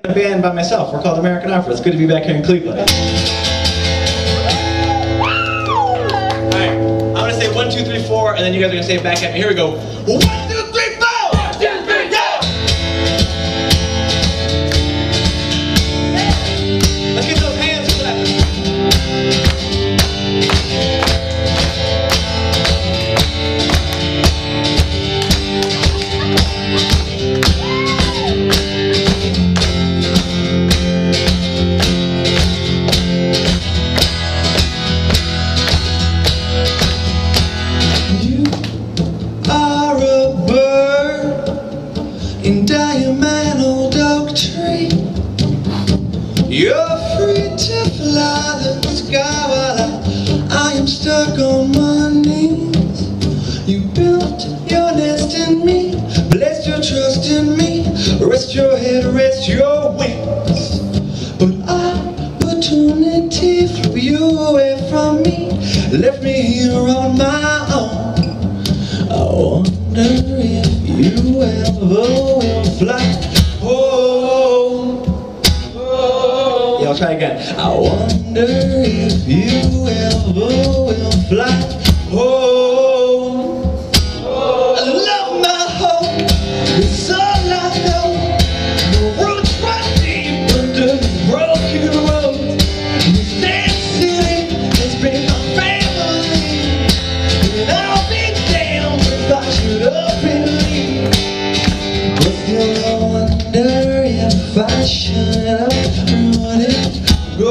A band by myself. We're called American Opera. It's good to be back here in Cleveland. Alright, I'm going to say 1, 2, 3, 4, and then you guys are going to say it back at me. Here we go. 1, 2, 3, 4! 1, 2, 3, go! Let's get those hands clapping. You're free to fly the sky while I am stuck on my knees. You built your nest in me, blessed your trust in me, rest your head, rest your wings. But opportunity flew you away from me, left me here on my own. I wonder if you ever will fly home. I'll try again. I wonder if you ever will fly home. I love my home, it's all I know. The roots run deep under the broken road. This damn city has been my family, and I'll be damned if I should up and leave. But still I wonder if I should have run it. Go,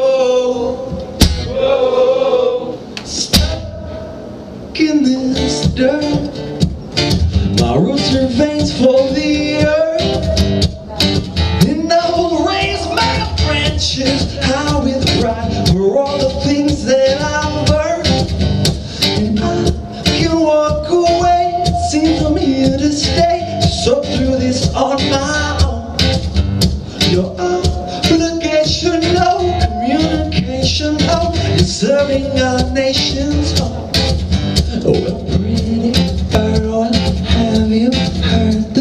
stuck in this dirt. My roots are veins for the earth, and I will raise my branches high with pride for all the things that I've earned. And I can walk away, it seems I'm here to stay, to soak through this on my own. Your obligation, no communication, no, is serving our nation's home. Well, pretty girl, have you heard the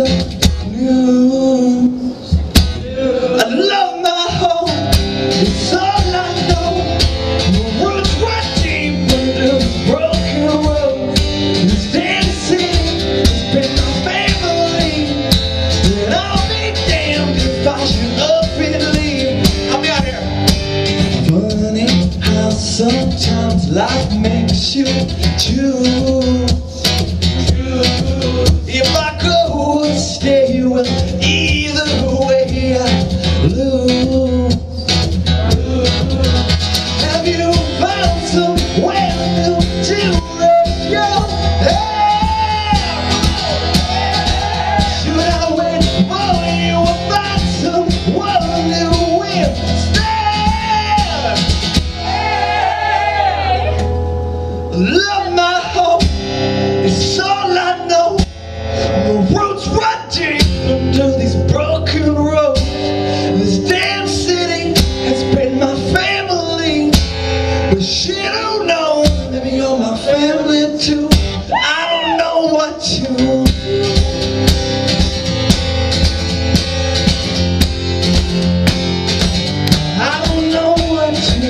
news? I love my home, it's all I know. The roots run deep under the broken road. This damn city has been my family, and I'll be damned if I should up and leave. Help me out here. Funny how sometimes life makes you choose. If I could stay, well, either way I lose. Have you found somewhere new to rest your head? Should I wait for you or find someone new instead? Love my home, it's all I know. The roots run deep under these broken roads. This damn city has been my family, but shit, who knows, maybe you're my family too. I don't know what to do. I don't know what to do.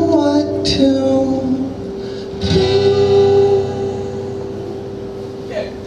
Yeah.